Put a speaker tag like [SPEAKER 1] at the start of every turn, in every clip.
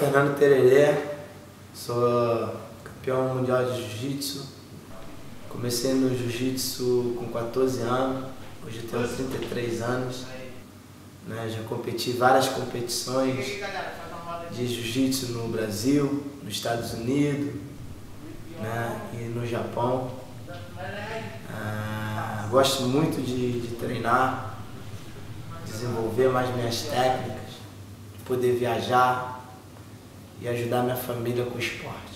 [SPEAKER 1] Fernando Tererê, sou campeão mundial de jiu-jitsu. Comecei no jiu-jitsu com 14 anos, hoje eu tenho 33 anos. Já competi em várias competições de jiu-jitsu no Brasil, nos Estados Unidos, e no Japão. Gosto muito de treinar, desenvolver mais minhas técnicas, poder viajar e ajudar minha família com o esporte.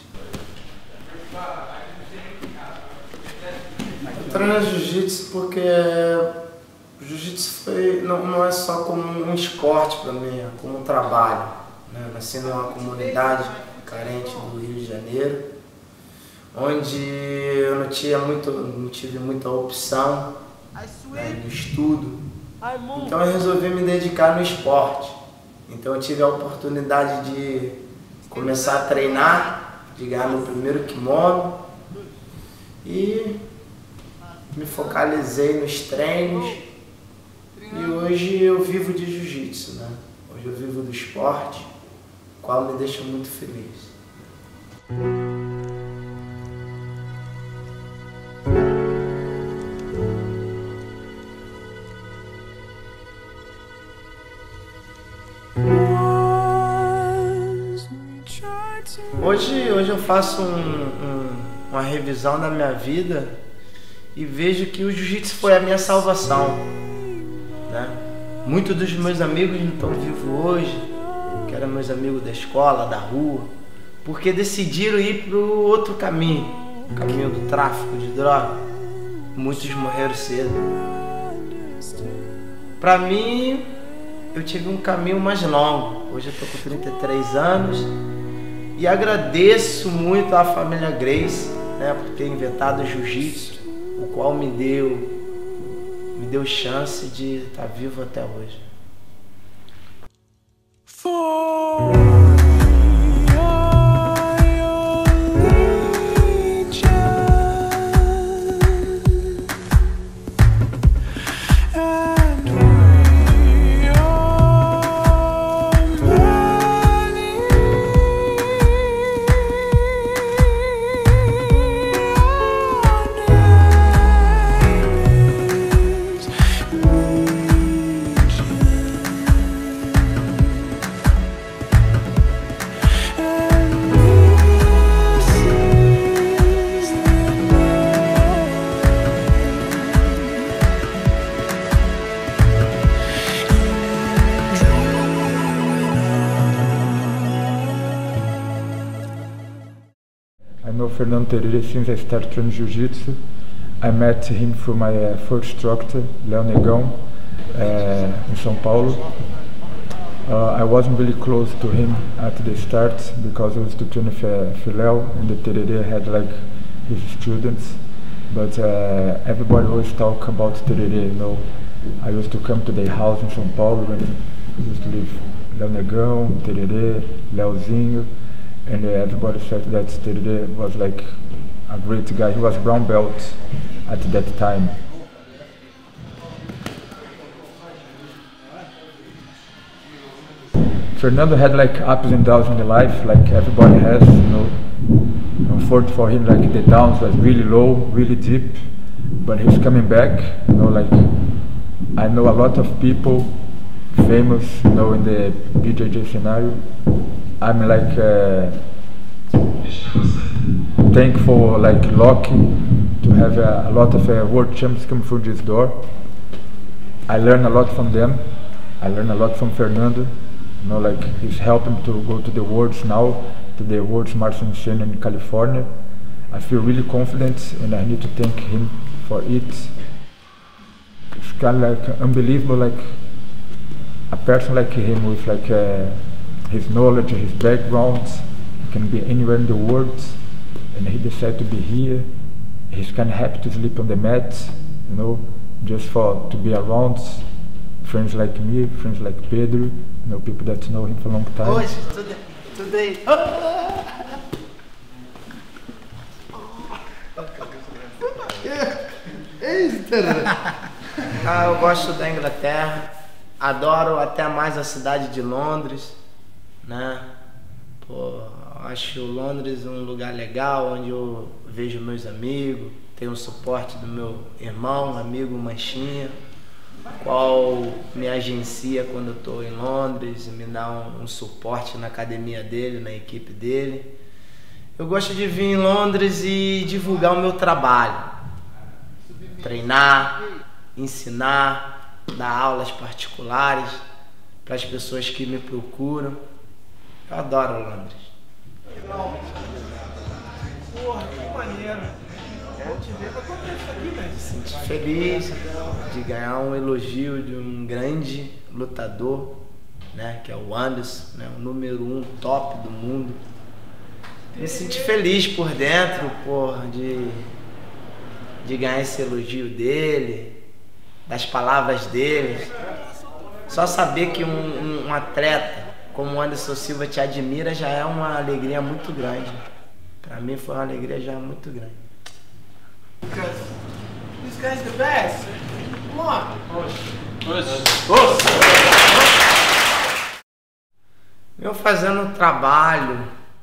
[SPEAKER 1] Eu treino jiu-jitsu porque o jiu-jitsu não é só como um esporte para mim, é como um trabalho. Nasci numa comunidade carente do Rio de Janeiro, onde eu não tive muita opção no estudo. Então eu resolvi me dedicar no esporte. Então eu tive a oportunidade de começar a treinar, de ganhar meu primeiro kimono e me focalizei nos treinos e hoje eu vivo de jiu-jitsu, Hoje eu vivo do esporte, o qual me deixa muito feliz. Hoje eu faço uma revisão da minha vida e vejo que o jiu-jitsu foi a minha salvação. Muitos dos meus amigos não estão vivos hoje, que eram meus amigos da escola, da rua, porque decidiram ir para o outro caminho, o caminho do tráfico de droga. Muitos morreram cedo. Para mim, eu tive um caminho mais longo. Hoje eu estou com 33 anos e agradeço muito à família Gracie, por ter inventado o jiu-jitsu, o qual me deu chance de estar vivo até hoje.
[SPEAKER 2] I know Fernando Tererê since I started training Jiu-Jitsu. I met him through my first instructor, Léo Negão, in São Paulo. I wasn't really close to him at the start because I was to train with Léo, and the Tererê had like his students. But everybody always talk about Tererê, I used to come to their house in São Paulo when I used to live Léo Negão, Tererê, Léozinho. And everybody said that Tererê was like a great guy. He was brown belt at that time. Fernando had like ups and downs in the life, like everybody has, Unfortunately for him, like the downs was really low, really deep, but he's coming back. Like I know a lot of people famous, in the BJJ scenario. I'm like thankful, like lucky to have a lot of world champions come through this door. I learn a lot from them. I learn a lot from Fernando. Like he's helping to go to the Worlds now, to the Worlds Martial Scene in California. I feel really confident, and I need to thank him for it. It's kind of like unbelievable, like a person like him with like his knowledge, his background, he can be anywhere in the world, and he decided to be here. He's kind of happy to sleep on the mat, just to be around friends like me, friends like Pedro, people that know him for a long time.
[SPEAKER 1] Hoje, tudo aí. Eu gosto da Inglaterra, adoro até mais a cidade de Londres, Pô, acho Londres um lugar legal, onde eu vejo meus amigos, tenho o suporte do meu irmão, amigo Manchinha, qual me agencia quando eu estou em Londres, me dá um suporte na academia dele, na equipe dele. Eu gosto de vir em Londres e divulgar o meu trabalho, treinar, ensinar, dar aulas particulares para as pessoas que me procuram. Eu adoro Londres.
[SPEAKER 3] Porra, que maneiro. Vou te ver pra contar isso aqui, velho.
[SPEAKER 1] Me sinto feliz de ganhar um elogio de um grande lutador, né, que é o Anderson, né, o número 1 top do mundo. Me sinto feliz por dentro, porra, de ganhar esse elogio dele, das palavras dele. Só saber que um atleta como o Anderson Silva te admira já é uma alegria muito grande. Pra mim foi uma alegria já muito grande.
[SPEAKER 3] This guy's the best. Come on.
[SPEAKER 1] Eu fazendo trabalho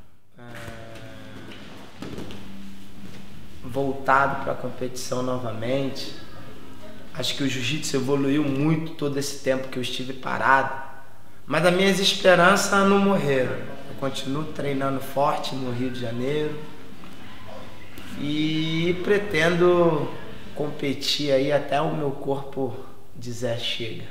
[SPEAKER 1] voltado para a competição novamente. Acho que o jiu-jitsu evoluiu muito todo esse tempo que eu estive parado. Mas as minhas esperanças não morreram. Eu continuo treinando forte no Rio de Janeiro e pretendo competir aí até o meu corpo dizer chega.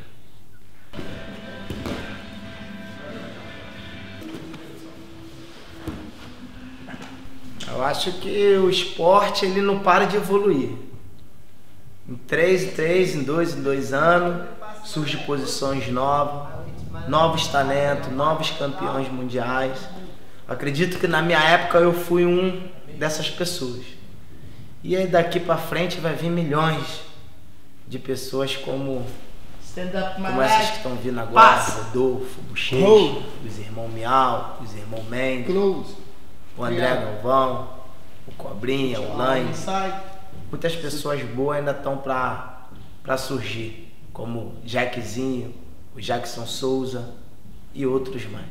[SPEAKER 1] Eu acho que o esporte ele não para de evoluir. Em 3 em 3, em 2 em 2 anos, surgem posições novas. Novos talentos, novos campeões mundiais. Acredito que na minha época eu fui um dessas pessoas. E aí daqui pra frente vai vir milhões de pessoas como essas que estão vindo agora. Rodolfo, Bochecha, os irmãos Miau, os irmãos Mendes, o André Galvão, o Cobrinha, o Lane. Muitas pessoas boas ainda estão pra surgir, como Jackzinho, o Jackson Souza e outros mais.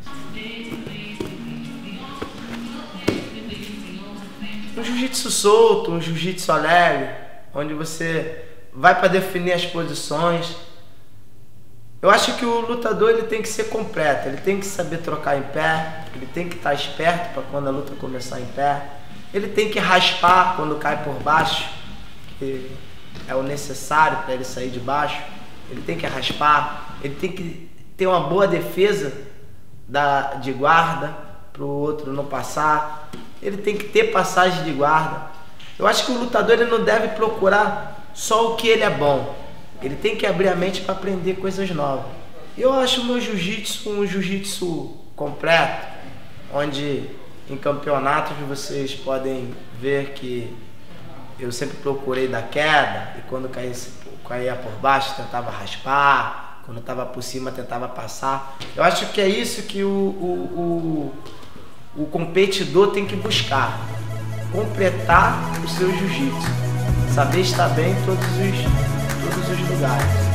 [SPEAKER 1] Um jiu-jitsu solto, um jiu-jitsu alegre, onde você vai para definir as posições. Eu acho que o lutador ele tem que ser completo, ele tem que saber trocar em pé, ele tem que estar esperto para quando a luta começar em pé, ele tem que raspar quando cai por baixo, que é o necessário para ele sair de baixo. Ele tem que raspar, ele tem que ter uma boa defesa de guarda para o outro não passar. Ele tem que ter passagem de guarda. Eu acho que o lutador ele não deve procurar só o que ele é bom. Ele tem que abrir a mente para aprender coisas novas. Eu acho o meu jiu-jitsu um jiu-jitsu completo, onde em campeonatos vocês podem ver que eu sempre procurei dar queda, e quando caía por baixo tentava raspar, quando estava por cima tentava passar. Eu acho que é isso que o competidor tem que buscar, completar o seu jiu-jitsu, saber estar bem em todos os lugares.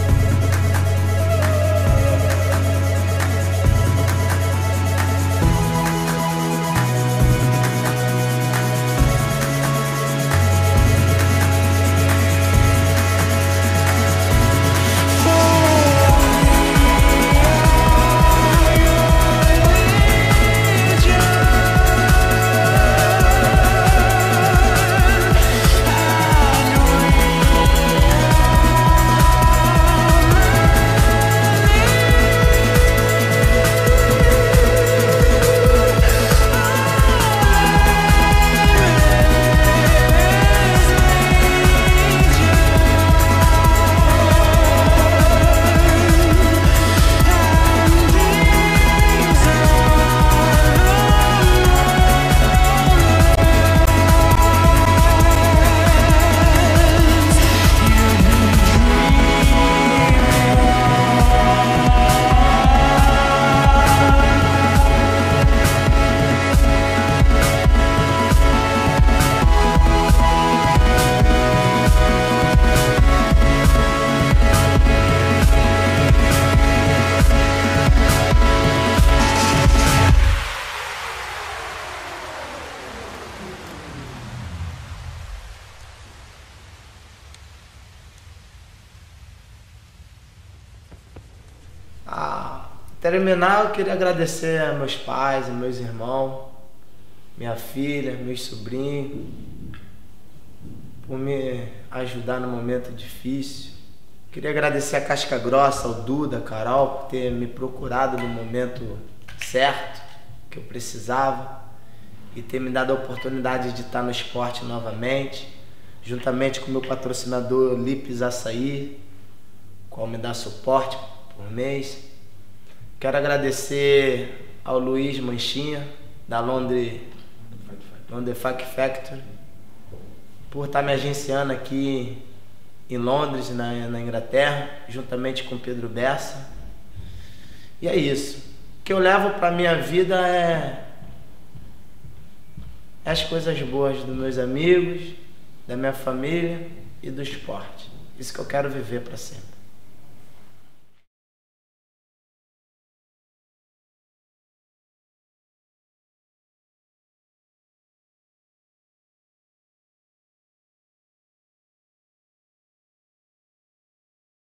[SPEAKER 1] terminar, eu queria agradecer a meus pais, a meus irmãos, minha filha, meus sobrinhos, por me ajudar no momento difícil. Queria agradecer a Casca Grossa, ao Duda, a Carol, por ter me procurado no momento certo, que eu precisava, e ter me dado a oportunidade de estar no esporte novamente, juntamente com o meu patrocinador Lipes Açaí, qual me dá suporte por mês. Quero agradecer ao Luiz Manchinha, da Londres Funk Factory, por estar me agenciando aqui em Londres, na Inglaterra, juntamente com Pedro Bessa. E é isso. O que eu levo para minha vida é as coisas boas dos meus amigos, da minha família e do esporte. Isso que eu quero viver para sempre.